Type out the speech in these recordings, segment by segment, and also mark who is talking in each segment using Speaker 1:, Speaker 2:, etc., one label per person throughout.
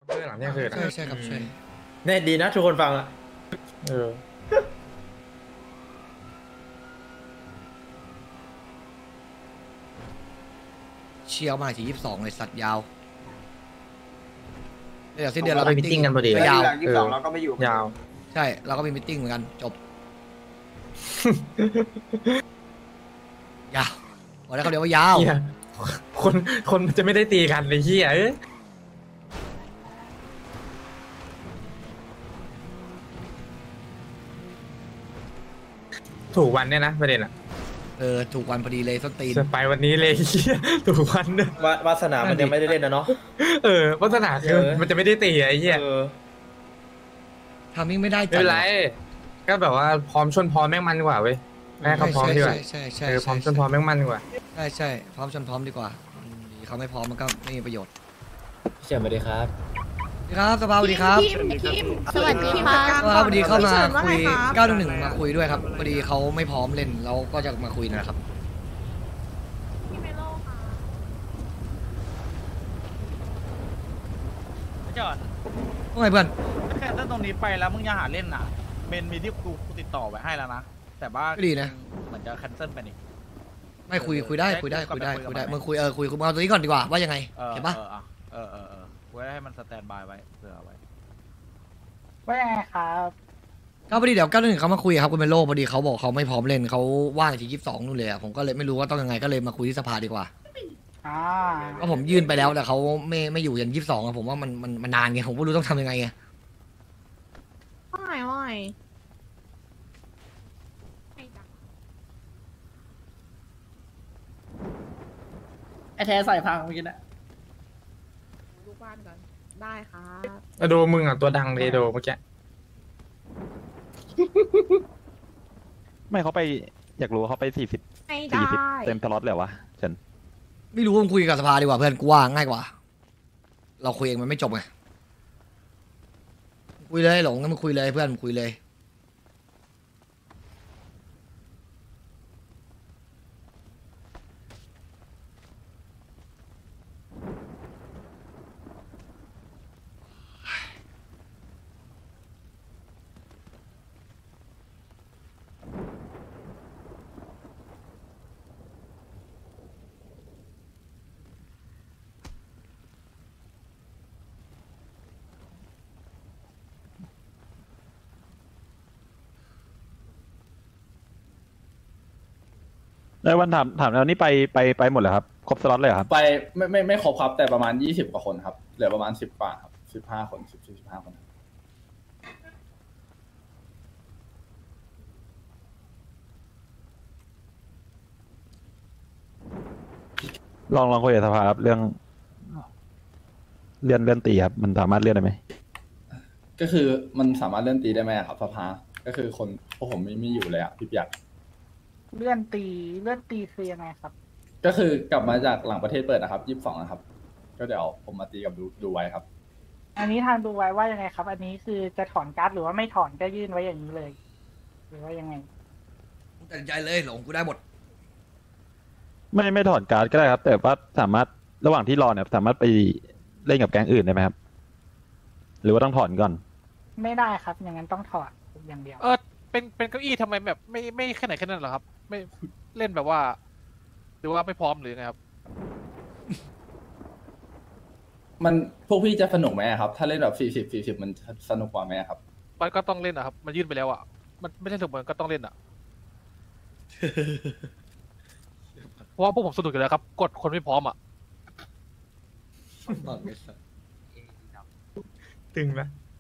Speaker 1: เพื่อนหลังเที่ยงคืน
Speaker 2: ใช่ใช่ครับใช่
Speaker 3: เนี่ยดีนะทุกคนฟังอ่ะ
Speaker 1: เออ
Speaker 2: เชียร์มาถึง22เลยสัตว์ยาวเดี๋ยวสิ้นเดือน
Speaker 3: เรา
Speaker 2: เรา
Speaker 3: ไป
Speaker 2: ไป
Speaker 3: มิทติ้งกันพอดี
Speaker 2: ยาว
Speaker 4: หลัง22เราก็ไม่อยู่
Speaker 1: ยาว
Speaker 2: ใช่เราก็มีมิทติ้งเหมือนกันจบ ยาวบอกได้คำเดียวว่ายาว
Speaker 1: เฮียคนมันจะไม่ได้ตีกันเลยเฮียเอ้ยถูกวันเนี่ยนะประเด็นอะ
Speaker 2: ถูกวันพอดีเลยส้นตีน
Speaker 1: จะไปวันนี้เลยเฮียถูกวันเนี่ยว
Speaker 3: าสนามันยังไม่ได้เล่นนะเนาะ
Speaker 1: วัฒนาคือมันจะไม่ได้ตีไอ้เฮีย
Speaker 2: ทำมิ่งไม่ได้
Speaker 1: ไม่เป็นไรก็แบบว่าพร้อมชนพร้อมแม่งมันกว่าเว้ยแม่เขาพร้อมดีกว่า
Speaker 2: ใช่ใช่
Speaker 1: พร้อมชนพร้อมแม่งมันกว่า
Speaker 2: ใช่ใช่พร้อมชนพร้อมดีกว่าเขาไม่พร้อมมันก็ไม่มีประโยชน์
Speaker 3: เชื่อมาดีครับ
Speaker 2: สวัสดีครับสภาสวัสดีครับ
Speaker 5: สวัสดีค่ะ
Speaker 2: สวัสดีเข้ามา
Speaker 5: เชิญว่า
Speaker 2: คุ
Speaker 5: ไง
Speaker 2: ย
Speaker 5: ครับ
Speaker 2: 911มาคุยด้วยครับพอดีเขาไม่พร้อมเล่นเราก็จะมาคุยนะครับ
Speaker 6: จอด
Speaker 2: ว่าไงเพื่อน
Speaker 6: แค่ถ้าตรงนี้ไปแล้วมึงอย่าหาเล่นน่ะเมนมีที่กูติดต่อไว้ให้แล้วนะ แต่ว่า
Speaker 2: ก็ดีนะ
Speaker 6: เหมือนจะแคนเซิลไปนี่
Speaker 2: ไม่คุยได้คุยได้มึงคุยคุยเอาตัวนี้ก่อนดีกว่าว่ายังไงเห็นปะ
Speaker 6: กูให้มันสแตนบายไว้เผื่อไว้
Speaker 4: ว่ายังไงครับ
Speaker 2: ก็พอดีเดี๋ยว911เขามาคุยครับคุณเมโลพอดีเขาบอกเขาไม่พร้อมเล่นเขาว่างที่22นู่นเลยอะผมก็เลยไม่รู้ว่าต้องยังไงก็เลยมาคุยที่สภาดีกว่า
Speaker 4: อ่า
Speaker 2: ก็ผมยื่นไปแล้วแต่เขาไม่อยู่ยัน22อะผมว่ามันนานไงผมก็รู้ต้องทำยังไงไง
Speaker 5: ว่าไงว่าไง
Speaker 6: ไอแท้ใส่พังเมื่อกี้นะ
Speaker 5: ลูกบ้านกันได้ครับ
Speaker 1: โดมึงอ่ะตัวดังเลยโดเมื่อกี้
Speaker 7: ไม่เขาไปอยากรู้ว่าเขาไป40
Speaker 5: ไม่ได้
Speaker 7: 40เต็มตลอดเลยวะฉัน
Speaker 2: ไม่รู้ผมคุยกับสภาดีกว่าเพื่อนกูว่าง่ายกว่า เราคุยเองมันไม่จบไงคุยเลยหลงงั้นมึงคุยเลยเพื่อนมึงคุยเลย
Speaker 7: แล้ววันถามแล้วนี่ไปหมดเลยครับครบสล็อตเลยเหรอครับ
Speaker 8: ไปไม่ครบครับแต่ประมาณ20 กว่าคนครับเหลือประมาณ10 กว่าครับ15 คน15 คน
Speaker 7: ลองคุยกับสภาครับเรื่องเลื่อนตีครับมันสามารถเลื่อนได้ไหม
Speaker 8: ก็คือมันสามารถเลื่อนตีได้ไหมอะครับสภาก็คือคนพวกผมไม่อยู่เลยอ่ะพี่อยาก
Speaker 4: เลื่อนตีคือยังไงครับ
Speaker 8: ก็คือกลับมาจากหลังประเทศเปิดนะครับ22นะครับก็เดี๋ยวผมมาตีกับดูไว้ครับ
Speaker 4: อันนี้ทางดูไว้ว่ายังไงครับ อันนี้คือจะถอนการ์ดหรือว่าไม่ถอนก็ยื่นไว้อย่างนี้เลย หรือว่ายังไง
Speaker 2: ตัดสินใจเลยหลงกูได้หมด
Speaker 7: ไม่ถอนการ์ดก็ได้ครับ แต่ว่าสามารถระหว่างที่รอเนี่ยสามารถไปเล่นกับแก๊งอื่นได้ไหมครับ หรือว่าต้องถอนก่อน
Speaker 4: ไม่ได้ครับ อย่างนั้นต้องถอดอย่างเดียว
Speaker 6: เป็นเก้าอี้ทำไมแบบไม่แค่ไหนแค่นั้นเหรอครับ ไม่เล่นแบบว่า หรือว่าไม่พร้อมหรือไงครับ
Speaker 8: มันพวกพี่จะสนุกไหมอะครับ ถ้าเล่นแบบ40มันสนุกกว่าไหมอะครับ
Speaker 6: มันก็ต้องเล่นนะครับ มันยื่นไปแล้วอ่ะมันไม่ใช่สนุกมันก็ต้องเล่นอ่ะ เพราะว่าพวกผมสนุกอยู่แล้วครับ กดคนไม่พร้อมอ่ะ
Speaker 1: ตึงนะ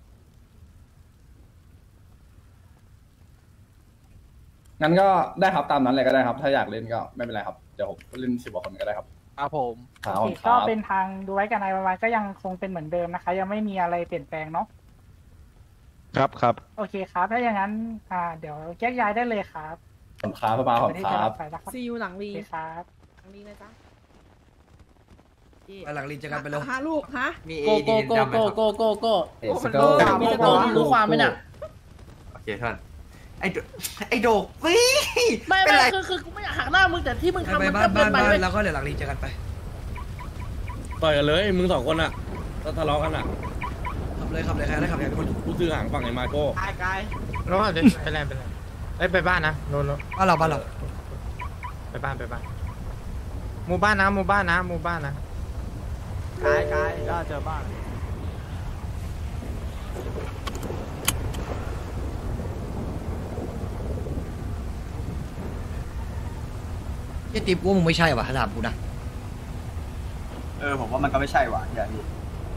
Speaker 8: งั้นก็ได้ครับตามนั้นเลยก็ได้ครับ ถ้าอยากเล่นก็ไม่เป็นไรครับเดี๋ยวผมเล่น10 กว่าคนก็ได้ครับ
Speaker 6: ครับผม
Speaker 8: ครับ
Speaker 4: โอเค
Speaker 8: ค
Speaker 4: ก็
Speaker 8: รับ
Speaker 4: เป็นทางดูไว้กับนายประมาณก็ยังคงเป็นเหมือนเดิมนะคะ ยังไม่มีอะไรเปลี่ยนแปลงเนาะ
Speaker 7: ครับ
Speaker 4: โอเคครับ ถ้าอย่างนั้น เดี๋ยวแยกย้ายได้เลยครับ
Speaker 8: ขอบคุณครับสภาขอบคุณครับ
Speaker 4: ไปนะครับ
Speaker 5: ซีอูหลัง
Speaker 4: โอ
Speaker 5: รี
Speaker 4: เคครับ
Speaker 5: หลังรีนะจ๊ะ
Speaker 2: ไปหลังลินเจอกันไปแล้ว
Speaker 5: ฮะลูกฮะ
Speaker 3: มี
Speaker 6: โกโกโกโกโกโกโก
Speaker 3: มัน
Speaker 6: โกรู้ความไหมเนี่ย
Speaker 3: โอเคท่านไอโดกสิ
Speaker 5: ไม่คือกูไม่อยากหักหน้ามึงแต่ที่มึงทำ
Speaker 2: ไป
Speaker 5: มัน
Speaker 2: บ้า
Speaker 5: ก็
Speaker 2: น
Speaker 5: เกินไปเว้ย
Speaker 2: แล้วก็เดี๋ยวหลังลินเจอกันไป
Speaker 3: ต่อยกันเลยมึง2 คนอ่ะทะเลาะกันอ่ะ
Speaker 2: ขับเลยใครได้ขับเลยทุกคน
Speaker 9: กูซื้อหางฝั่งไอ้มาโก้
Speaker 3: กายกาย
Speaker 1: แล้วก็เดี๋ยวไปไรเอ้ยไปบ้านนะโล
Speaker 2: บ้านเรา
Speaker 1: ไปบ้านหมู่บ้านนะ
Speaker 3: กายกาย
Speaker 6: ย่าเจอบ้าน
Speaker 2: เจ๊ติ๊บกูว่ามึงไม่ใช่ว่ะถามกูนะ
Speaker 3: ผมว่ามันก็ไม่ใช่ว่ะอย่างนี้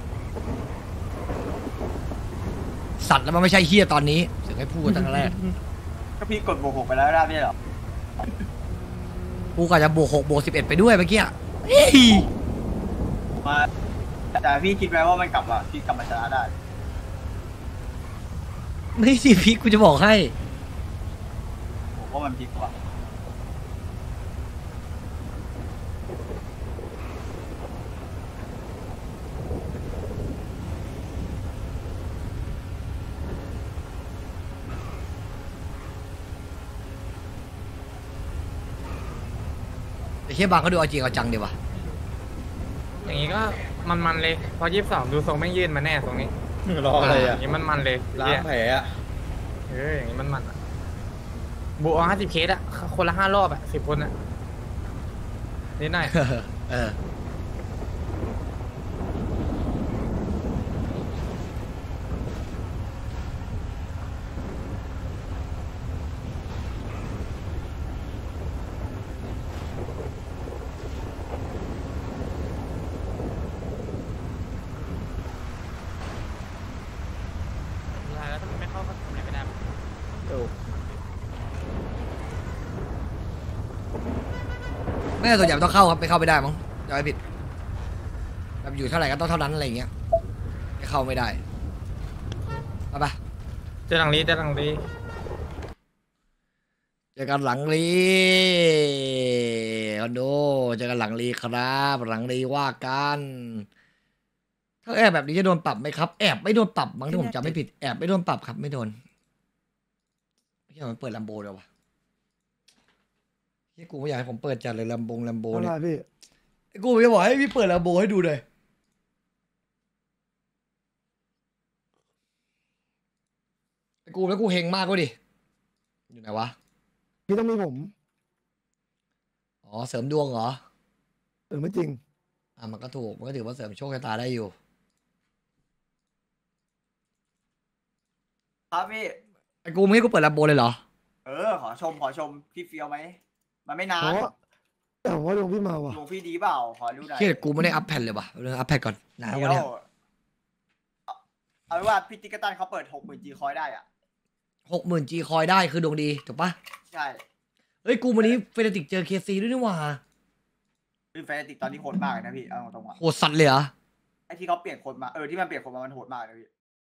Speaker 2: สัตว์แล้วมันไม่ใช่เฮียตอนนี้ถึงให้พูดตั้งแต่แรก
Speaker 3: ก็พี่กดบวก6ไปแล้วได้ไม่ใช่หรอ
Speaker 2: กูก็จะบวก6บวก11ไปด้วยเมื่อกี้เฮ้ย
Speaker 3: มาแต่พี่คิดไว้ว่ามันกลับมาชนะได้
Speaker 2: ไม่สิพี่กูจะบอกให้
Speaker 3: ผมว่ามันพลิกกว่า
Speaker 2: แต่เฮียบางก็ดูเอาจริงเอาจังดีว่ะ
Speaker 1: อย่างงี้ก็มันเลยพอ22ดูทรงแม่งยื่นมาแน่ตรงนี้
Speaker 9: รออะไร
Speaker 1: อ
Speaker 9: อ่ะ
Speaker 1: ย่างงี้มันเลย
Speaker 9: ล้างแผลอ่ะ
Speaker 1: อย่างงี้มันอะบวก50 เคสอะคนละ5 รอบอะ10 คนอะนิดหน่อย
Speaker 2: เออ
Speaker 1: แล้วถ้ามันไม่เข้าก็ทำอะไรไม่ได้
Speaker 2: แม่ส่วนใหญ่มันต้องเข้าครับไม่เข้าไม่ได้มั้งจะไม่ผิดแบบอยู่เท่าไหร่ก็ต้องเท่านั้นอะไรอย่างเงี้ยไม่เข้าไม่ได้ไป
Speaker 1: เจอหลังลี
Speaker 2: เจอกันหลังรีคอนโดเจอกันหลังรีครับหลังรีว่ากันถ้าแอบแบบนี้จะโดนปรับไหมครับแอบไม่โดนปรับมั้งถ้าผมจำไม่ผิดแอบไม่โดนปรับครับไม่โดนไม่ใช่มันเปิดลัมโบเลยวะที่กูไม่อยากให้ผมเปิดจัดเลยลัมโบเนี่ยพี่กูจะบอกให้พี่เปิดลัมโบให้ดูเลยกูแล้วกูเฮงมากก็ดิอยู่ไหนวะพี่ต้องมีผมอ๋อเสริมดวงเหรอไม่จริงมันก็ถูกมันก็ถือว่าเสริมโชคชะตาได้อยู่
Speaker 3: ครับพี่
Speaker 2: ไอ้กูไม่ให้กูเปิดลัมโบเลยเหรอ
Speaker 3: ขอชมพี่เฟียวไหมมันไม่นาน
Speaker 10: แต่ว่าดวงพี่มาว่ะ
Speaker 3: ดวงพี่ดีเปล่าขอดูหน่อย
Speaker 2: เฮียกูไม่ได้อัพแผ่นเลยว่ะเรื่องอัพแผ่นก่อนหนาววันเนี้ย
Speaker 3: เอาไว้ว่าพี่ติ๊กตันเขาเปิด60,000 G คอยได้อ่ะ
Speaker 2: 60,000 G คอยได้คือดวงดีถูกปะ
Speaker 3: ใช่
Speaker 2: เฮ้ยกูวันนี้เฟรติกเจอเคซีด้วยนี่หว่า
Speaker 3: คือแฟนติกตอนนี้โหดมากเลยนะพี่เอาตรงๆว่า
Speaker 2: โหดสัตว์เลยเหรอ
Speaker 3: ไอ้ที่เขาเปลี่ยนคนมาที่มันเปลี่ยนคนมามันโหดมากนะพี่